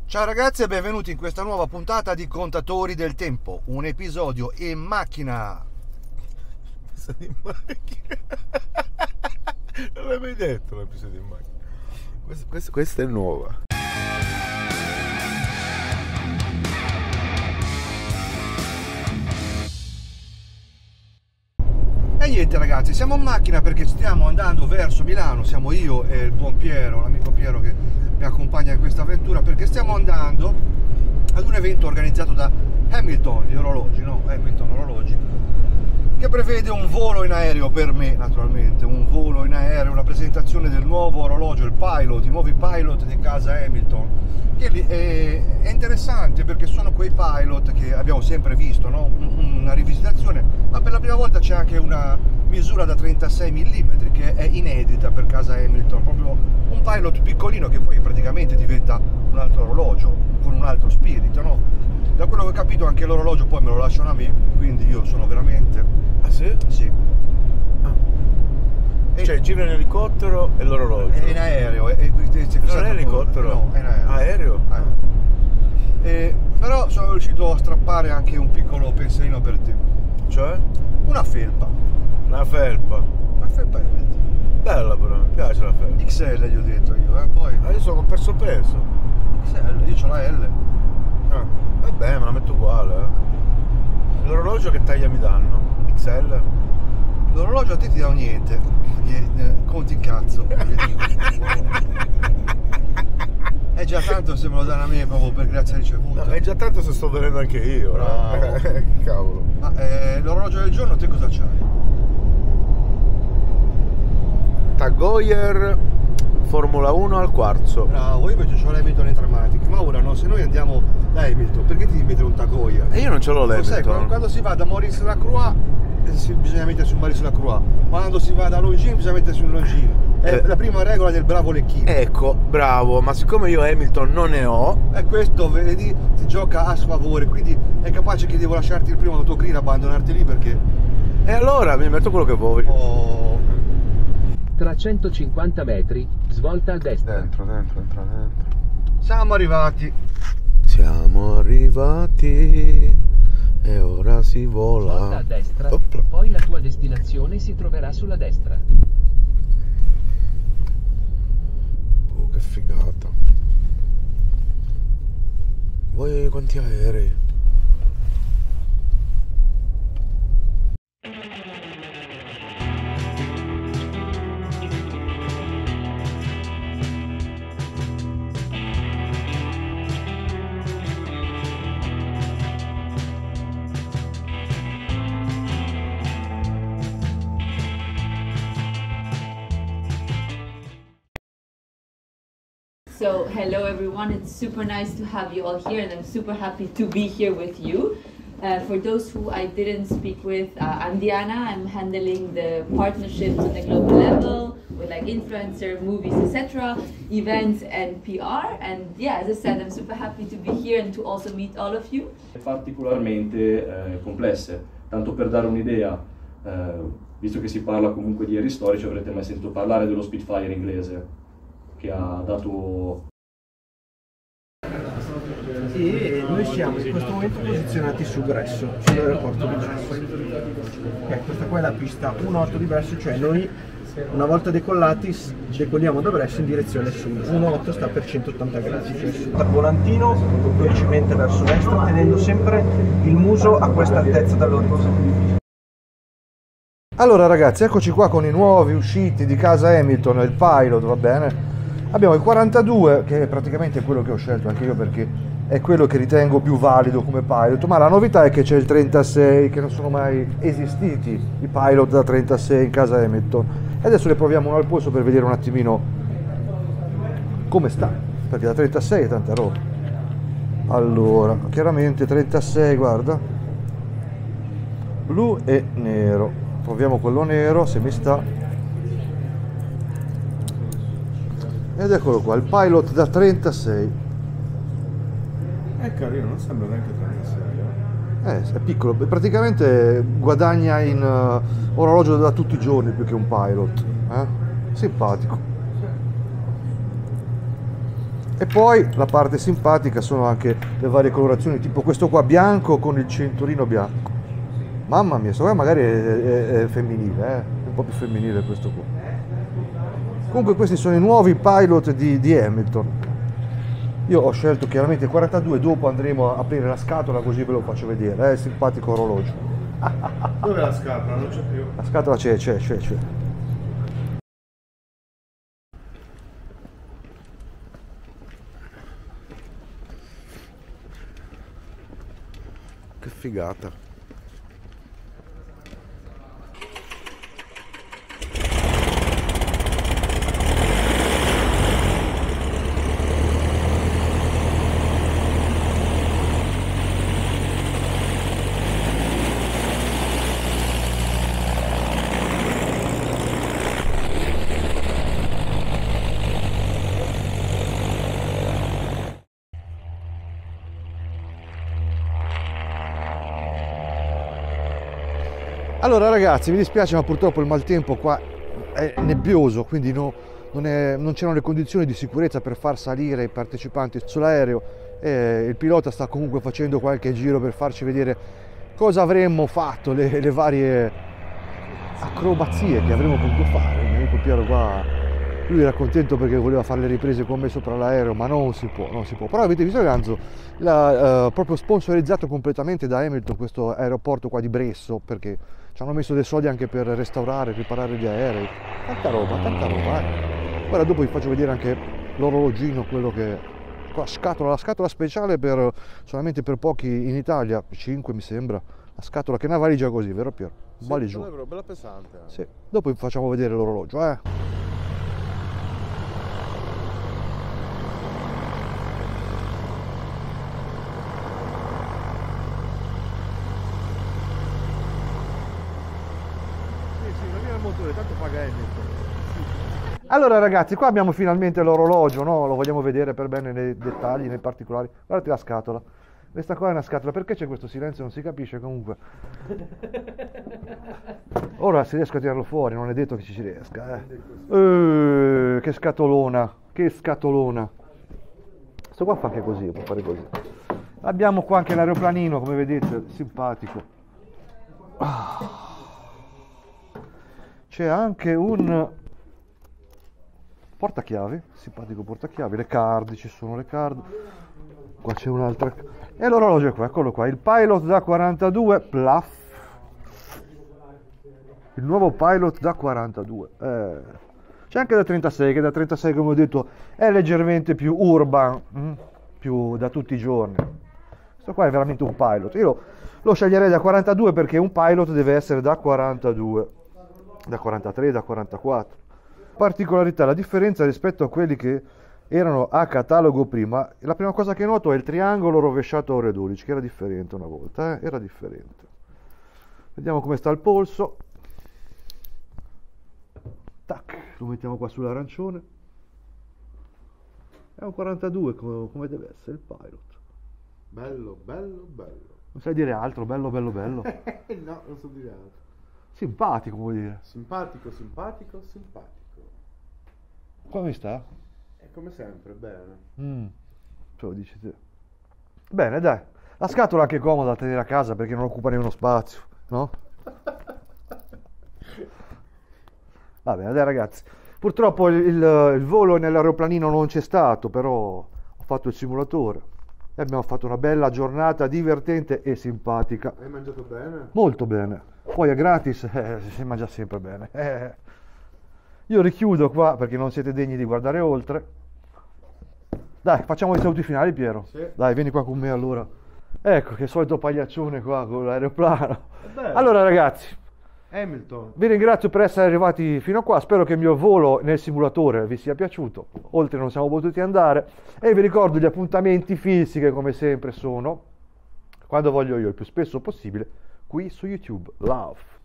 Ciao ragazzi e benvenuti in questa nuova puntata di Contatori del Tempo, un episodio in macchina. In macchina. Non l'hai mai detto l'episodio in macchina. Questa è nuova. E niente ragazzi, siamo in macchina perché stiamo andando verso Milano, siamo io e il buon Piero, l'amico Piero che mi accompagna in questa avventura, perché stiamo andando ad un evento organizzato da Hamilton, gli orologi, no? Hamilton Orologi, che prevede un volo in aereo per me, naturalmente, un volo in aereo, una presentazione del nuovo orologio, il Pilot, i nuovi Pilot di casa Hamilton, che è interessante perché sono quei Pilot che abbiamo sempre visto, no? Una rivisitazione, ma per la prima volta c'è anche una misura da 36 mm che è inedita per casa Hamilton, proprio un Pilot piccolino che poi praticamente diventa un altro orologio, con un altro spirito, no? Da quello che ho capito anche l'orologio poi me lo lasciano a me, quindi io sono veramente... Ah sì? Sì. Cioè gira in elicottero e l'orologio? È in aereo. Non è elicottero? No, è in aereo. Aereo? Però sono riuscito a strappare anche un piccolo pensierino per te. Cioè? Una felpa. Una felpa. Una felpa Bella però, mi piace la felpa. XL gli ho detto io, poi... Adesso ho perso peso. XL, io ho la L. Vabbè, me la metto uguale. L'orologio che taglia mi danno? XL? L'orologio a te ti dà niente, conti in cazzo. È già tanto se me lo danno a me proprio per grazia ricevuta. No, è già tanto se sto venendo anche io. Bravo. Che cavolo. Ma l'orologio del giorno te cosa c'hai? Tag Heuer Formula 1 al quarzo. Bravo, io invece ho l'Hamilton Entramatic, ma ora no, se noi andiamo da Hamilton, perché ti devi mettere un Tag Heuer? E io non ce l'ho Sai, l'Hamilton. quando si va da Maurice Lacroix bisogna mettersi un Maurice Lacroix, quando si va da Longines bisogna mettersi un Longines. È la prima regola del bravo lecchino. Ecco, bravo, ma siccome io Hamilton non ne ho. E questo, vedi, ti gioca a sfavore, quindi è capace che devo lasciarti il primo autogrill e abbandonarti lì perché... E allora mi metto quello che vuoi. Oh... Tra 150 metri, svolta a destra. Dentro. Siamo arrivati. Siamo arrivati e ora si vola. Svolta a destra, Opla. poi la tua destinazione si troverà sulla destra. Oh, che figata. Voi quanti aerei? So hello everyone, it's super nice to have you all here and I'm super happy to be here with you. For those who I didn't speak with, I'm Diana. I'm handling the partnerships on the global level with like influencer, movies, etc., events and PR. And yeah, as I said, I'm super happy to be here and to also meet all of you. Particolarmente complesse, tanto per dare un'idea, visto che si parla comunque di aerei storici, avrete mai sentito parlare dello Spitfire inglese, che ha dato... E noi siamo in questo momento posizionati su Bresso, sull'aeroporto di Bresso. Questa qua è la pista 1.8 di Bresso, cioè noi una volta decollati decolliamo da Bresso in direzione sud. 1.8 sta per 180 gradi, cioè sud. Dal volantino dolcemente verso destra, tenendo sempre il muso a questa altezza dall'orizzonte. Allora ragazzi, eccoci qua con i nuovi usciti di casa Hamilton, il Pilot, va bene? Abbiamo il 42, che è praticamente quello che ho scelto anche io perché è quello che ritengo più valido come Pilot, ma la novità è che c'è il 36, che non sono mai esistiti i Pilot da 36 in casa Hamilton. E adesso ne proviamo uno al polso per vedere un attimino come sta, perché da 36 è tanta roba. Allora, chiaramente 36, guarda, blu e nero. Proviamo quello nero, se mi sta. Ed eccolo qua, il Pilot da 36. È carino, non sembra neanche 36. È piccolo, praticamente guadagna in orologio da tutti i giorni più che un Pilot. Simpatico. E poi la parte simpatica sono anche le varie colorazioni, tipo questo qua bianco con il cinturino bianco. Mamma mia, secondo me magari è femminile, un po' più femminile questo qua. Comunque questi sono i nuovi pilot di Hamilton. Io ho scelto chiaramente il 42, dopo andremo a aprire la scatola così ve lo faccio vedere, è il simpatico orologio. Dov'è la scatola? Non c'è più. La scatola c'è. Che figata. Allora ragazzi, mi dispiace ma purtroppo il maltempo qua è nebbioso, quindi non c'erano le condizioni di sicurezza per far salire i partecipanti sull'aereo e il pilota sta comunque facendo qualche giro per farci vedere cosa avremmo fatto, le varie acrobazie che avremmo potuto fare. Il mio amico Piero qua, lui era contento perché voleva fare le riprese con me sopra l'aereo, ma non si può. Però avete visto Ganzo, l'ha proprio sponsorizzato completamente da Hamilton questo aeroporto qua di Bresso, perché ci hanno messo dei soldi anche per restaurare, riparare gli aerei. Tanta roba, Ora dopo vi faccio vedere anche l'orologino, quello che... la scatola speciale solamente per pochi in Italia, 5 mi sembra. La scatola che è una valigia così, vero Piero? Sì, Valigia. bella pesante. Sì. Dopo vi facciamo vedere l'orologio, tanto paga Allora ragazzi, qua abbiamo finalmente l'orologio, no? Lo vogliamo vedere per bene nei dettagli, nei particolari. Guardate la scatola. Questa qua è una scatola, perché c'è questo silenzio? Non si capisce comunque. Ora se riesco a tirarlo fuori, non è detto che ci si riesca. Che scatolona, che scatolona. Questo qua fa anche così, può fare così. Abbiamo qua anche l'aeroplanino, come vedete, simpatico. C'è anche un portachiavi, simpatico portachiavi, le card, ci sono le card. Qua c'è un'altra. E l'orologio è qua, eccolo qua, il Pilot da 42 Plus. Il nuovo Pilot da 42. C'è anche da 36, che da 36 come ho detto è leggermente più urban, più da tutti i giorni. Questo qua è veramente un Pilot. Io lo sceglierei da 42 perché un Pilot deve essere da 42, da 43, da 44. Particolarità, la differenza rispetto a quelli che erano a catalogo prima, la prima cosa che noto è il triangolo rovesciato a ore 12, che era differente una volta, era differente. Vediamo come sta il polso. Tac, lo mettiamo qua sull'arancione. È un 42 come deve essere il Pilot. Bello. Non sai dire altro, bello. No, non so dire altro. Simpatico, vuol dire. Simpatico. Come sta? È come sempre, bene. Ce lo dici te. Bene, dai. La scatola è anche comoda da tenere a casa perché non occupa nemmeno spazio, no? Va bene, dai ragazzi. Purtroppo il volo nell'aeroplanino non c'è stato, però ho fatto il simulatore e abbiamo fatto una bella giornata divertente e simpatica. Hai mangiato bene? Molto bene. Poi è gratis, si mangia sempre bene. Io richiudo qua perché non siete degni di guardare oltre. Dai, facciamo i saluti finali, Piero. Sì. Dai, vieni qua con me allora. Ecco, che solito pagliaccione qua con l'aeroplano. Allora ragazzi, Hamilton. vi ringrazio per essere arrivati fino a qua, spero che il mio volo nel simulatore vi sia piaciuto, oltre non siamo potuti andare, e vi ricordo gli appuntamenti fissi che come sempre sono, quando voglio io, il più spesso possibile, qui su YouTube. Love.